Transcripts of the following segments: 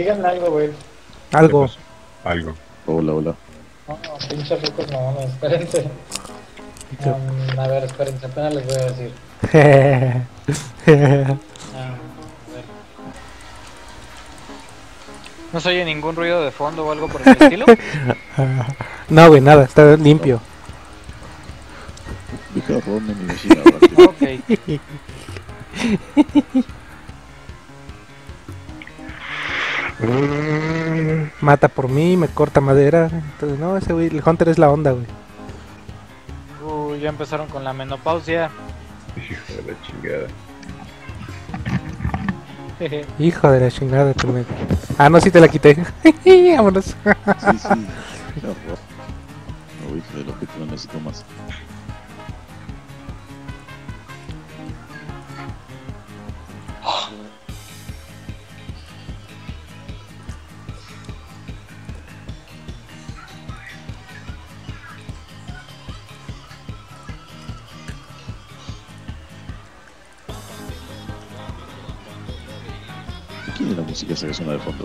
díganme algo, güey. Algo. Algo. Hola, hola. No, pinches ricos no, espérense. A ver, espérense, apenas les voy a decir. A ver. ¿No se oye ningún ruido de fondo o algo por el estilo? No, güey, nada, está limpio. Deja de robarme mi vecina, ¿verdad? Ok. Mata por mí, me corta madera. Entonces, no, ese güey, el Hunter es la onda, güey. Ya empezaron con la menopausia. Hijo de la chingada. Hijo de la chingada, tremendo. Ah, no, sí te la quité. Vámonos. Sí, sí. Deja de robar. No, hijo de lo que no necesito más. ¿Quién es la música esa que suena de fondo?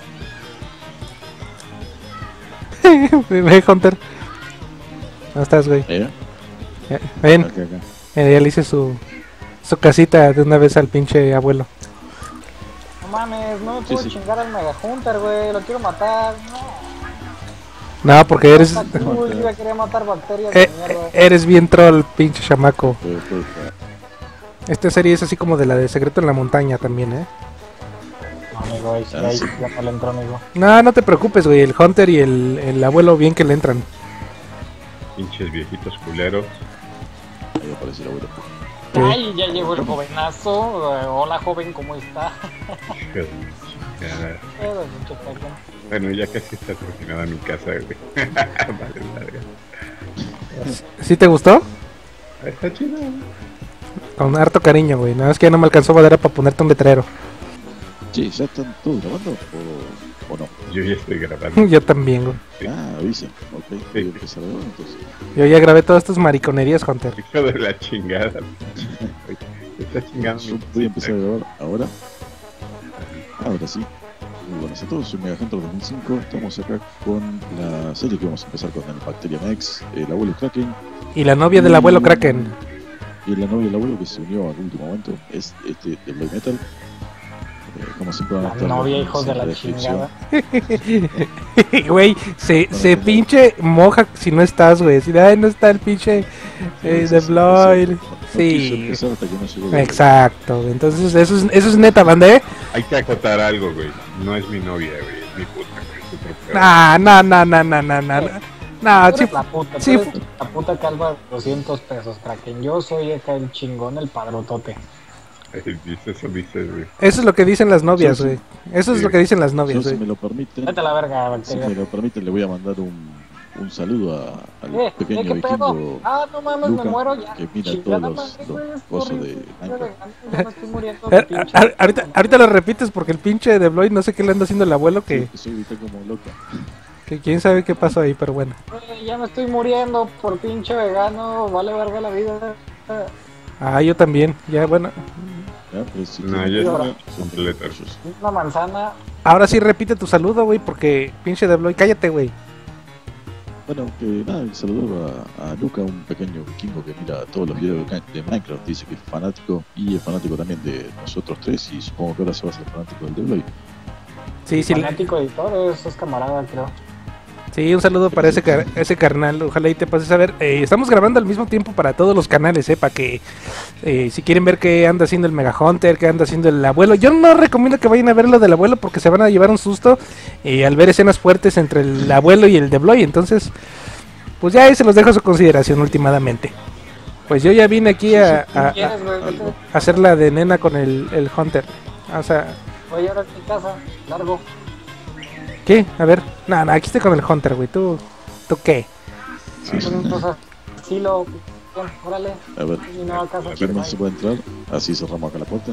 Ve, Hunter. ¿Dónde estás, güey? Ven, Acá, acá. ya le hice su casita de una vez al pinche abuelo. No mames, no me Sí, puedo sí. chingar al Mega Hunter, güey. Lo quiero matar. No, porque eres Está cool, yo ya quería matar bacterias de mierda. eres bien troll, pinche chamaco. Puede. Esta serie es así como de la de Secreto en la Montaña también, ¿eh? No, amigo, ahí sí, Ah, ahí sí. ya no le entró, amigo. No, no te preocupes, güey. El Hunter y el abuelo bien que le entran. Pinches viejitos culeros. Ahí aparece el abuelo. ¿Qué? Ay, ya llegó el jovenazo. Hola, joven, ¿cómo está? Hijo de la chingada. Pinche cabrón. Bueno, ya casi está terminada mi casa, güey. Vale, larga. ¿Sí te gustó? Está chido. Con harto cariño, güey. Nada más que ya no me alcanzó madera para ponerte un letrero. Sí, ¿ya están todos grabando o no? Yo ya estoy grabando. Yo también, güey. Sí. Ah, avisen. Ok, voy a empezar a grabar entonces. Yo ya grabé todas estas mariconerías, Hunter. Hijo de la chingada. Está chingando. Yo voy a empezar a grabar ahora. Ahora sí. Muy buenas a todos, soy Mega Hunter 2005. Estamos acá con la serie que vamos a empezar con el Bacterium X, el abuelo Kraken Y la novia del abuelo Kraken. y la novia del abuelo que se unió al último momento es de Blood Metal. Como siempre van a La estar novia, los hijos de la links en descripción. chingada. Güey, se pinche moja si no estás, güey. Si ay, no está el pinche de Bloyd. No quiso Sí, empezar hasta que no llegó el- exacto. Entonces, eso es neta, banda, ¿eh? Hay que acotar algo, güey. No es mi novia, güey. Es mi puta, güey. Es otro pedo. No, Tú sí, eres la puta, sí. tú eres la puta calva de $200, Kraken. Yo soy acá el chingón, el padrotote. Eso dices, güey. Eso es lo que dicen las novias, Sí, güey. Eso es Sí. lo que dicen las Yo, novias, si güey. me lo permiten, Vete a la verga, si bacteria. me lo permiten, le voy a mandar un saludo al pequeño ¿qué pedo? vikingo Ah, no mames, Luca, me muero ya. que mira Chingada todos madre, los güey, es cosas horrible, de estoy Minecraft. vegano, ya me estoy muriendo de pinche. Ahorita lo repites porque el pinche de Bloyd no sé qué le anda haciendo el abuelo que Soy ahorita como loca. quién sabe qué pasó ahí, pero bueno. Güey, ya me estoy muriendo por pinche vegano, vale verga la vida. Ah, yo también. Ya, bueno. ¿Ya? Pero si No, quieren- ya está son completo. ellos. Una manzana. Ahora sí repite tu saludo, güey, porque pinche de Bloyd, cállate, güey. Bueno, que nada, el saludo a Luca, un pequeño vikingo que mira todos los videos de Minecraft, dice que es fanático y es fanático también de nosotros tres y supongo que ahora se va a ser fanático del Debloy. Sí, sí. Fanático editor, es camarada, creo. Sí, un saludo para ese carnal. Ojalá y te pases a ver. Estamos grabando al mismo tiempo para todos los canales, para que si quieren ver qué anda haciendo el Mega Hunter, qué anda haciendo el abuelo. Yo no recomiendo que vayan a ver lo del abuelo porque se van a llevar un susto al ver escenas fuertes entre el abuelo y el de Bloy. Entonces, pues ya ahí se los dejo a su consideración últimamente. Pues yo ya vine aquí a ¿Quieres, güey? algo. hacer la de nena con el Hunter. O sea, Voy ahora a mi casa, largo. ¿qué? A ver. No, aquí estoy con el Hunter, güey. ¿Tú qué? Sí, sí. Entonces, asilo, órale. A ver, Mi nueva casa. ¿quién más se puede entrar? Así cerramos acá la puerta.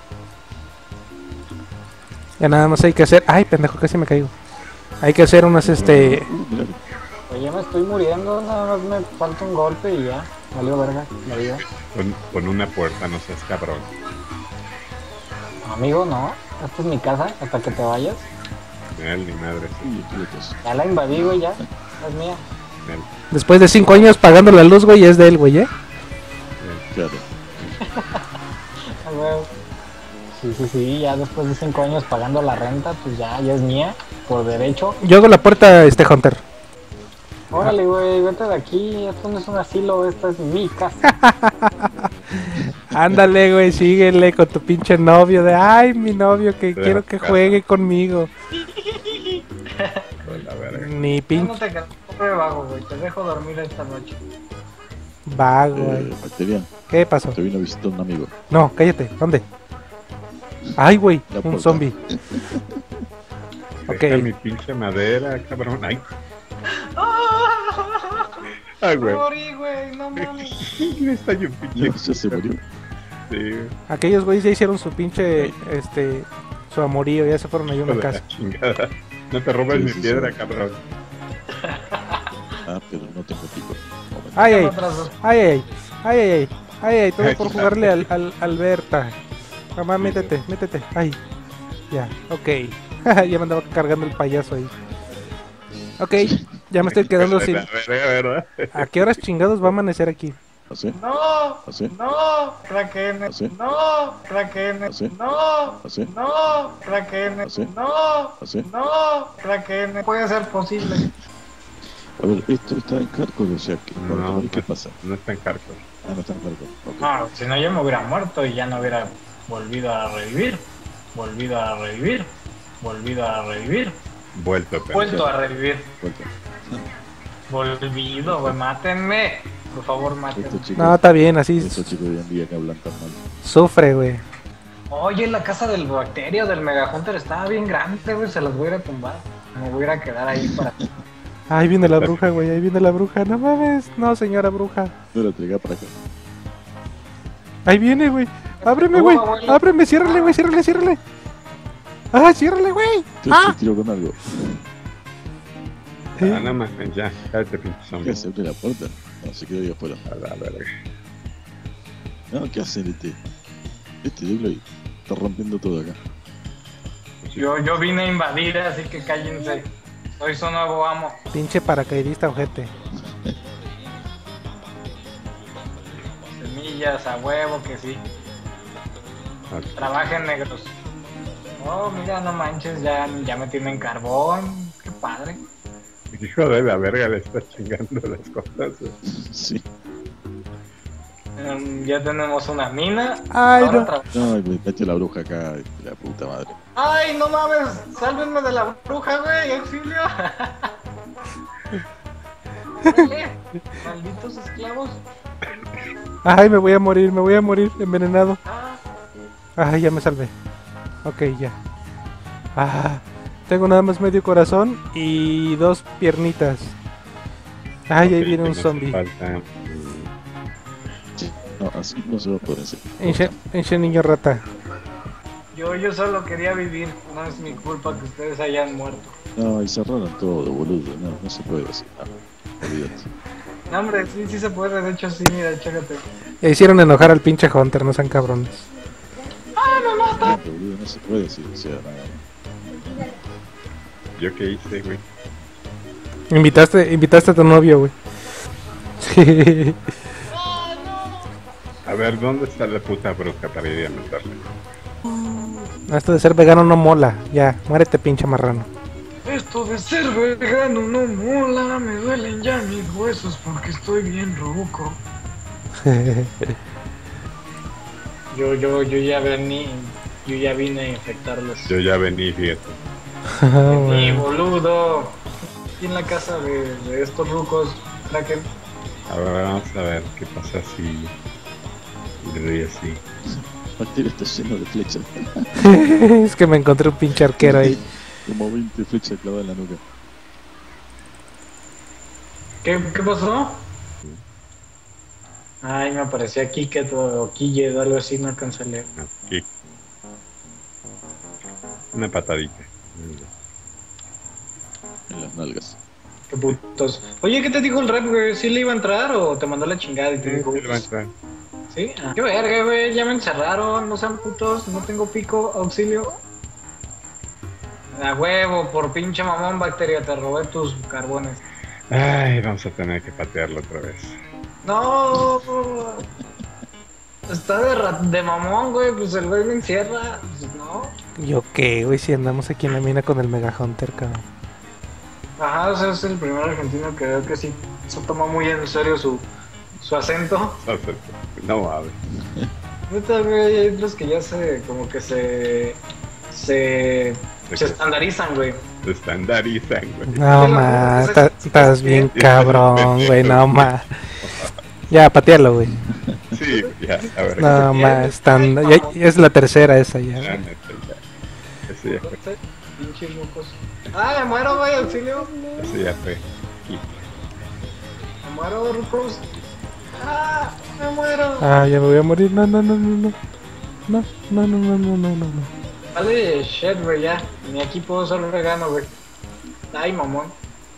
Ya nada más hay que hacer... Ay, pendejo, casi me caigo. Hay que hacer unas, Mirá, Oye, me estoy muriendo, nada más me falta un golpe y ya. Valió verga la vida. Con una puerta, no seas cabrón. Amigo, no. Esta es mi casa hasta que te vayas. Él ni madre. Uy, esqueletos. Ya la invadí, güey, ya. Es mía. Él. Después de 5 años pagando la luz, güey, es de él, güey, ¿eh? Claro. Ah, güey. Sí, ya después de 5 años pagando la renta, pues ya es mía, por derecho. Yo hago la puerta, Hunter. Órale, güey, vete de aquí, esto no es un asilo, esta es mi casa. Ándale, güey, síguele con tu pinche novio de, ay, mi novio que quiero que juegue conmigo. Pues la verga. Ni Ya no pinche te quedas pobre vago, güey. Te dejo dormir esta noche. vago, güey. Bacterian, ¿Qué pasó? te vino a visitar un amigo. No, cállate, ¿dónde? Ay, güey, La un puerta. zombie. Deja Ok. mi pinche madera, cabrón. Ay. Ay, güey. Morí, güey, no mames. Está yo pinche. Ya se murió. Sí, Aquellos güeyes ya hicieron su pinche, su amorío, ya se fueron a hijo una de casa. la chingada. No te robes Sí, mi sí, piedra, sí. cabrón. Ah, pero no tengo pico. Momento. Ay, ay, Otras dos. ay, ay, ay, ay, ay, ay, todo Ay, por claro. jugarle al Alberta. Mamá, métete, métete. Ay, ya, ok. Ya me andaba cargando el payaso ahí. Ok, ya me estoy quedando sin... La verga, ¿verdad? ¿A qué horas chingados va a amanecer aquí? ¿Así? No, ¿Así? no, Kraken, ¿Así? no, Kraken, ¿Así? no, ¿Así? no, Kraken, ¿Así? no, ¿Así? no, Kraken, no puede ser posible. A ver, esto está en Hardcore, o sea, No, ¿qué pasa? No está en hardcore. Ah, no está en Hardcore. Ok. No, si no yo me hubiera muerto y ya no hubiera volvido a revivir, volvido a revivir, volvido a revivir, Vuelto, pero. vuelto a revivir, Vuelta. volvido, güey, mátenme, por favor, mátenme. Estos chicos, No, está bien, así estos chicos hoy en día que hablan tan mal. sufre, güey. Oye, la casa del bacterio del Mega Hunter estaba bien grande, güey, se las voy a ir a tumbar. Me voy a ir a quedar ahí para... Ahí viene la bruja, güey, ahí viene la bruja. No mames, no, señora bruja. No la traiga para acá. Ahí viene, güey. Ábreme, güey. abuelo. Ábreme, ciérrale, güey, ciérrale, ciérrale. Ah, ciérrale, güey. Te Ah. tiro con algo. Ah, nada más, ya. Cállate, pinche ¿Qué zombie. hace? Abre la puerta. No, se quedó ahí afuera. A la verga. No, ¿qué hace este? Este Dibloy está rompiendo todo acá. Yo vine a invadir, así que cállense. Soy su nuevo amo. Pinche paracaidista, ojete. Semillas a huevo que sí. Ok. Trabajen negros. Oh, mira, no manches, ya me tienen carbón. Qué padre. Hijo de la verga, le está chingando las cosas. Sí. Ya tenemos una mina. Ay, Ahora no. No, me metió la bruja acá, la puta madre. ¡Ay, no mames! ¡Sálvenme de la bruja, güey! ¡Auxilio! Órale, malditos esclavos. Ay, me voy a morir, envenenado. Ah, Ay, ya me salvé. Ok, ya. Ah, tengo nada más medio corazón y 2 piernitas. Ay, ahí Ok, viene un nos zombie. falta, No, así no se va a poder hacer. Enche niño rata. yo solo quería vivir. No es mi culpa que ustedes hayan muerto. No, y cerraron todo, boludo. No, no se puede hacer. No, olvídate. No, hombre, sí se puede. De hecho, sí, mira, chécate. E hicieron enojar al pinche Hunter, no sean cabrones. No, boludo, no se puede decir. O sea, no. ¿Yo qué hice, güey? Invitaste a tu novio, güey. A ver, ¿dónde está la puta bruja para ir a matarle? Esto de ser vegano no mola. Ya, muérete, pinche marrano. Esto de ser vegano no mola. Me duelen ya mis huesos porque estoy bien ruco. Yo ya vine a infectarlos. Yo ya vení, fíjate. Mi boludo. Aquí en la casa de estos rucos. Kraken. A ver, vamos a ver qué pasa si le doy así. Bacteria está lleno de flechas. Es que me encontré un pinche arquero ahí. Como 20 flechas clavadas en la nuca. ¿Qué pasó? Ay, me aparecía aquí que todo Quille o algo así, no alcanzé a leer. Aquí. Una patadita. En las nalgas. Qué putos. Oye, ¿qué te dijo el rap, güey? ¿Sí le iba a entrar o te mandó la chingada y te dijo? Sí, le va a entrar. ¿Sí? Ah, qué verga, güey, ya me encerraron, no sean putos, no tengo pico, auxilio. A huevo, por pinche mamón, Bacteria, te robé tus carbones. Ay, vamos a tener que patearlo otra vez. No, está de mamón, güey, pues el güey me encierra, pues no. Yo qué, güey, si andamos aquí en la mina con el Mega Hunter, cabrón. Ajá, o sea, es el primer argentino que veo que sí se toma muy en serio su acento. No mames. Neta, güey, hay otros que ya como que se estandarizan, güey. Se estandarizan, güey. No, Sí, ma, lo que estás bien cabrón, güey, no, ma. Ya, patealo, güey. Sí, ya, a ver. No, ma, ya es la tercera esa ya. Ya, neta, ya. Ese ya fue. Pinches locos. Ah, me muero, güey, auxilio. Ese ya fue. Me muero, Rucos. Ah, me muero. Ah, ya me voy a morir, no, no, no, no, no. No, no, no, no, no, no, no. Vale, shit, güey, ya. Ni aquí puedo ser vegano, güey. Ay, mamón.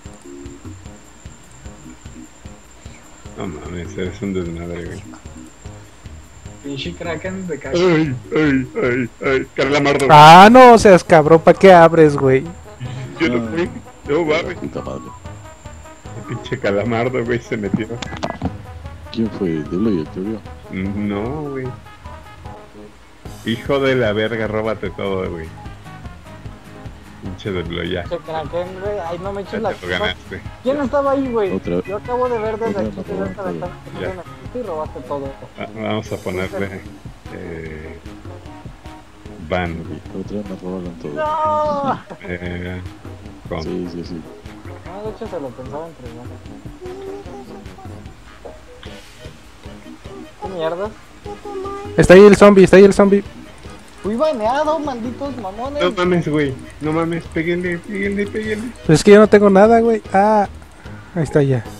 No mames, eres un desmadre, güey. Pinche Kraken de caca. Ay, Calamardo. Ah, no seas cabrón, ¿para qué abres, güey? Yo no fui. No mames. Puta madre. El pinche Calamardo, güey, se metió. ¿Quién fue? ¿De Bloy el que abrió? No, güey. Hijo de la verga, róbate todo, güey. Pinche de ya. Pinche Kraken, güey. Ay, no me eches Ya la te lo ganaste. ¿Quién estaba ahí, güey? Otra vez. Yo acabo de ver desde Otra aquí vez que me ves a la robaron ventana y robaste todo. Vamos a ponerle ban. Otra vez me robaron todo. ¡No! Con. Sí. No, de hecho se lo pensaba entre nosotros. ¿Qué mierda? Está ahí el zombie, está ahí el zombie. Fui baneado, malditos mamones. No mames, güey. No mames, péguenle. Pues es que yo no tengo nada, güey. Ah, ahí está ya.